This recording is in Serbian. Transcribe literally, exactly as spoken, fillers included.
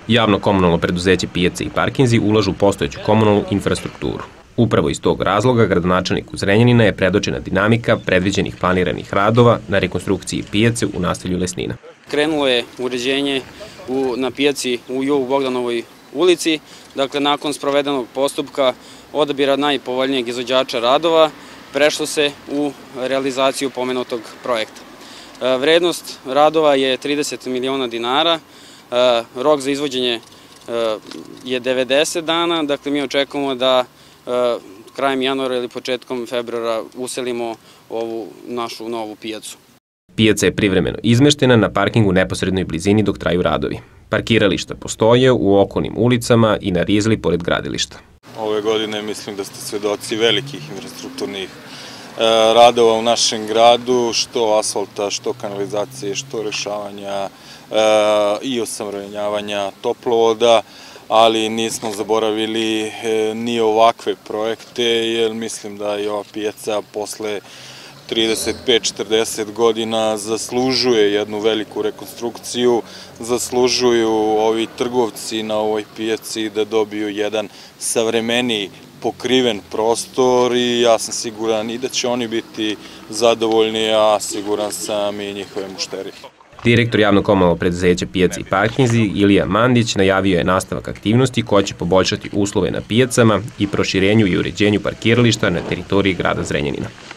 Javno komunalno preduzeće Pijace i parkinzi ulažu u postojeću komunalnu infrastrukturu. Upravo iz tog razloga gradonačelniku Zrenjanina je predočena dinamika predviđenih planiranih radova na rekonstrukciji pijace u naselju Lesnina. Krenulo je uređenje u, na pijaci u Jovu Bogdanovoj ulici. Dakle, nakon sprovedenog postupka odabira najpovoljnijeg izvođača radova, prešlo se u realizaciju pomenutog projekta. Vrednost radova je trideset miliona dinara, rok za izvođenje je devedeset dana, dakle mi očekujemo da krajem januara ili početkom februara uselimo ovu našu novu pijacu. Pijaca je privremeno izmeštena na parkingu u neposrednoj blizini dok traju radovi. Parkirališta postoje u okolnim ulicama i na rizli pored gradilišta. Ove godine mislim da ste svedoci velikih infrastrukturnih radova u našem gradu, što asfalta, što kanalizacije, što rešavanja i osavremenjavanja toplovoda, ali nismo zaboravili ni ovakve projekte, jer mislim da i ova pijaca posle trideset pet četrdeset godina zaslužuje jednu veliku rekonstrukciju, zaslužuju ovi trgovci na ovoj pijaci da dobiju jedan savremeniji pokriven prostor i ja sam siguran i da će oni biti zadovoljni, a siguran sam i njihove mušterije. Direktor javno komunalnog preduzeća Pijace i parkinzi Ilija Mandić najavio je nastavak aktivnosti koja će poboljšati uslove na pijacama i proširenju i uređenju parkirališta na teritoriji grada Zrenjanina.